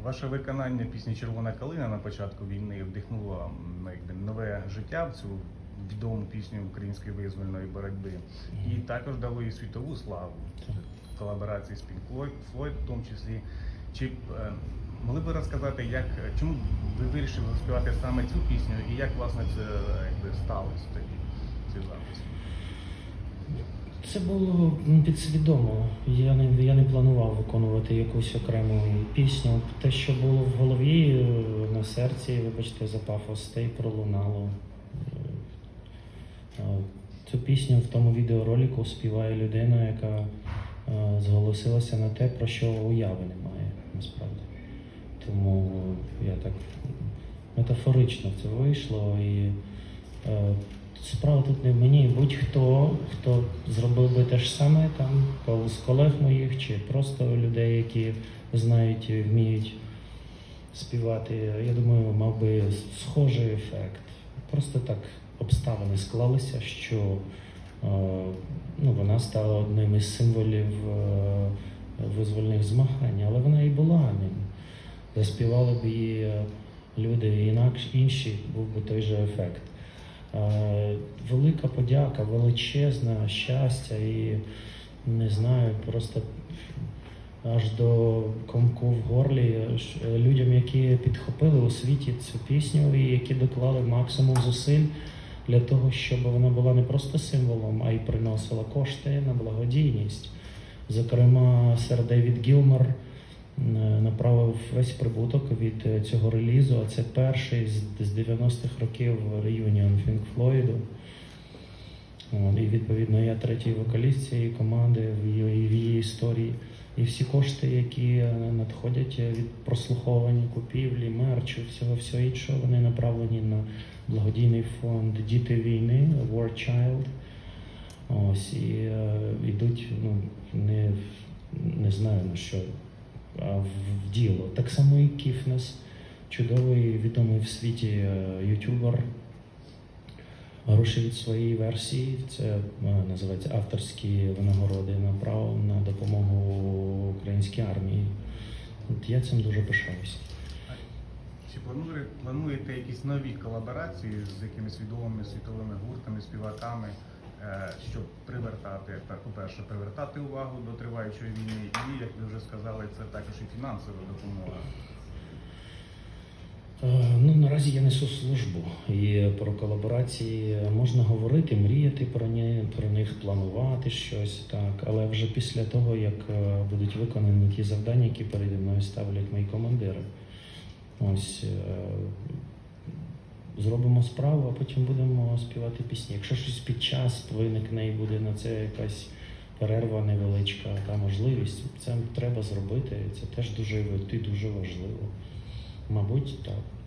Ваше виконання пісні «Червона калина» на початку війни вдихнуло нове життя в цю відому пісню української визвольної боротьби. І також дало їй світову славу в колаборації з Pink Floyd в тому числі. Чи могли б ви розказати, чому ви вирішили заспівати саме цю пісню і як, власне, це сталося тоді, цей запис? Це було підсвідомо. Я не планував виконувати якусь окрему пісню. Те, що було в голові, на серці, вибачте за пафос, те й пролунало. Цю пісню в тому відеоролику співає людина, яка зголосилася на те, про що уяви немає, насправді. Тому я так метафорично це вийшло. І справа тут не в мені. Будь-хто, хто зробив би те ж саме, там, з колег моїх, чи просто людей, які знають і вміють співати, я думаю, мав би схожий ефект. Просто так обставини склалися, що вона стала одним із символів визвольних змагань, але вона і була ним. Заспівали б її люди інші, був би той же ефект. Велика подяка, величезне щастя і, не знаю, просто аж до комку в горлі людям, які підхопили у світі цю пісню і які доклали максимум зусиль для того, щоб вона була не просто символом, а й приносила кошти на благодійність. Зокрема, сер Девід Гілмор направив весь прибуток від цього релізу, а це перший з 90-х років реюніон Pink Floyd. І, відповідно, я третій вокаліст цієї команди в її історії. І всі кошти, які надходять від прослуховування, купівлі, мерчу, всього іншого, вони направлені на благодійний фонд «Діти війни», War Child. Ось, і йдуть, не знаю на що, а в діло. Так само і Кіфнес, чудовий, відомий в світі ютубер, гроші від своєї версії, це називається авторські винагороди, направив на допомогу українській армії. От я цим дуже пишаюся. Чи плануєте якісь нові колаборації з якимись відомими світовими гуртами, співаками, щоб по-перше, привертати увагу до триваючої війни і, як ви вже сказали, це також і фінансова допомога? Наразі я несу службу, і про колаборації можна говорити, мріяти про них, планувати щось, так, але вже після того, як будуть виконані ті завдання, які переді мною ставлять мої командири. Ось, зробимо справу, а потім будемо співати пісні. Якщо щось під час виникне і буде на це якась перерва невеличка та можливість, це треба зробити, це теж дуже важливо. Мабуть, так.